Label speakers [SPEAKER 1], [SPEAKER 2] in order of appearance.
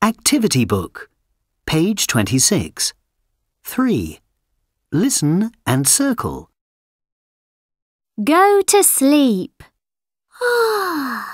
[SPEAKER 1] Activity book, page 26. 3. Listen and circle.
[SPEAKER 2] Go to sleep.